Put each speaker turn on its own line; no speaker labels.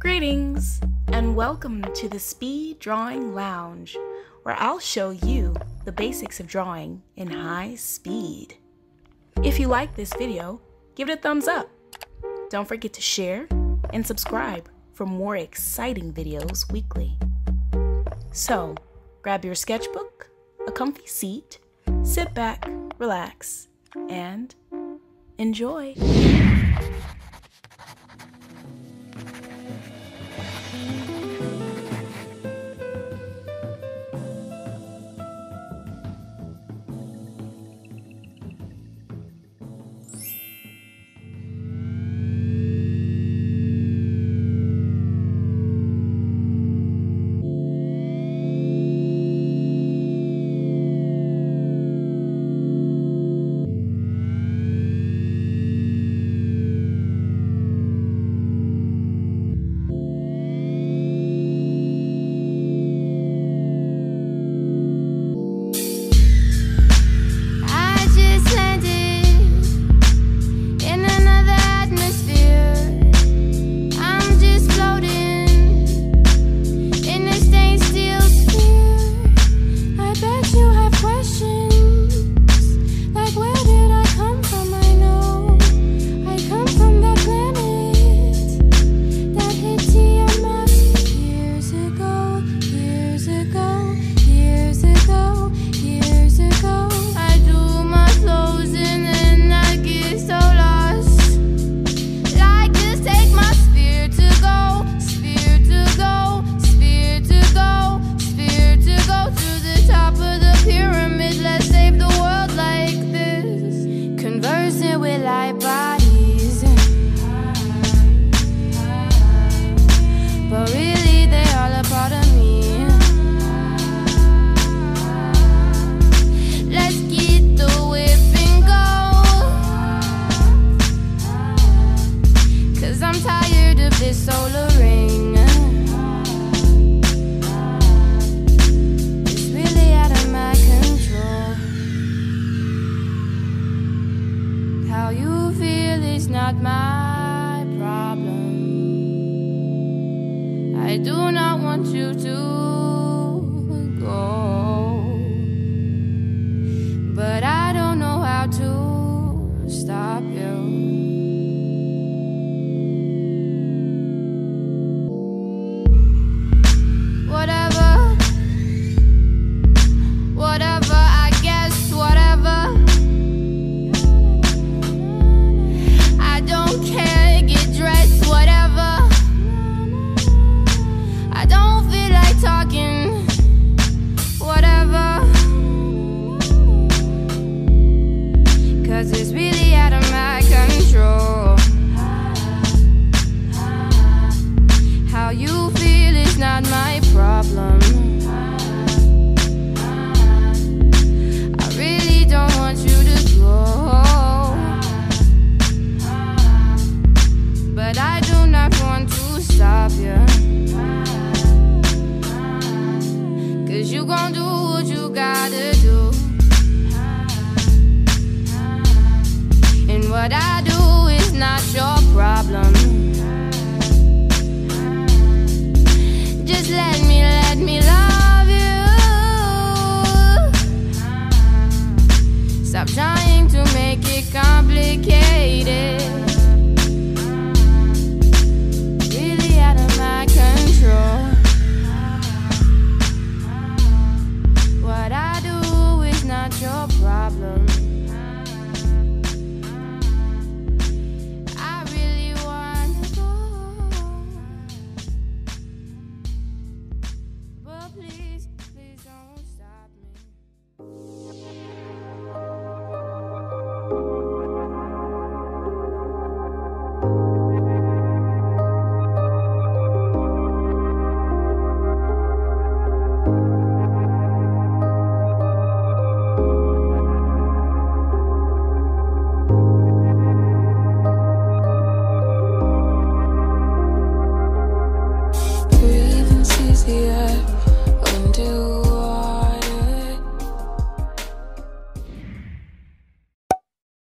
Greetings, and welcome to the Speed Drawing Lounge, where I'll show you the basics of drawing in high speed. If you like this video, give it a thumbs up. Don't forget to share and subscribe for more exciting videos weekly. So, grab your sketchbook, a comfy seat, sit back, relax, and enjoy.
I do not want you to go, but I don't know how to stop you. Whatever, I guess, whatever. I don't care, get dressed, whatever. I don't feel like talking, whatever. 'Cause it's really out of my control. How you feel is not my problem. I really don't want you to go, but I do not want to stop you. 'Cause you gon' do what you gotta do, and what I do is not your problem. Just let me love you. Stop trying to make it complicated.